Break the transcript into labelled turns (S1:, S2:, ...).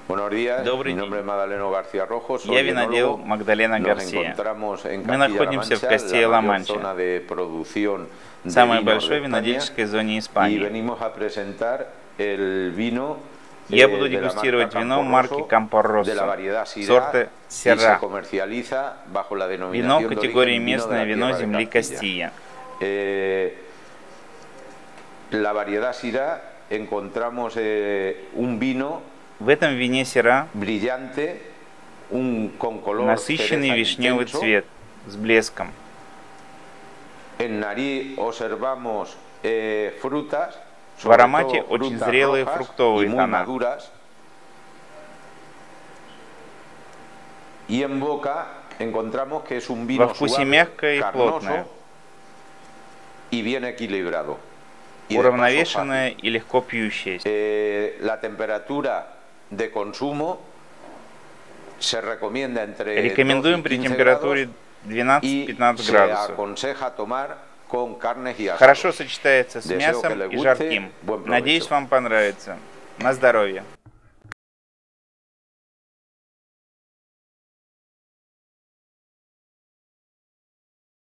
S1: Buenos días,
S2: Добрый
S1: mi
S2: день.
S1: nombre es Madaleno García Rojo,
S2: Я
S1: soy
S2: винодел
S1: enólogo.
S2: Магдалена
S1: Nos
S2: Гарсия.
S1: encontramos en
S2: Мы находимся в
S1: Castilla-La
S2: Кастilla-Ла
S1: Mancha, la mayor
S2: Манча,
S1: zona de producción de
S2: самой
S1: vinos de
S2: большой
S1: España,
S2: винодельческой зоне
S1: y
S2: Испании.
S1: venimos a presentar el vino
S2: Я буду
S1: de la marca
S2: дегустировать вино марки
S1: Campo
S2: Campo
S1: de la
S2: Rosso,
S1: variedad Syrah,
S2: сорта
S1: y se
S2: Syrah.
S1: comercializa bajo la
S2: Вино
S1: denominación de
S2: категории
S1: origen vino de
S2: местное
S1: la
S2: вино
S1: tierra de
S2: земли
S1: Castilla.
S2: Кастilla.
S1: La variedad Syrah encontramos un vino
S2: В этом вине Syrah
S1: brillante, con color
S2: насыщенный
S1: cereza
S2: вишневый
S1: intenso.
S2: цвет с блеском.
S1: En nariz observamos frutas,
S2: В
S1: sobre
S2: аромате
S1: todo
S2: очень
S1: frutas
S2: зрелые
S1: rojas y
S2: фруктовые
S1: muy
S2: тона.
S1: maduras. Y en boca encontramos que es un
S2: Во
S1: vino
S2: вкусе
S1: suave,
S2: мягкое и плотное,
S1: carnoso y bien equilibrado. Y de paso
S2: уравновешенное и легко пьющееся.
S1: la temperatura de consumo se recomienda entre 12
S2: Рекомендуем
S1: y
S2: при
S1: 15
S2: температуре
S1: grados y
S2: 12-15
S1: se
S2: градусов.
S1: aconseja tomar con carnes y
S2: Хорошо
S1: asados.
S2: сочетается с
S1: Deseo
S2: мясом
S1: que le
S2: и
S1: guste.
S2: жарким.
S1: Buen provecho.
S2: Надеюсь, вам понравится. На здоровье.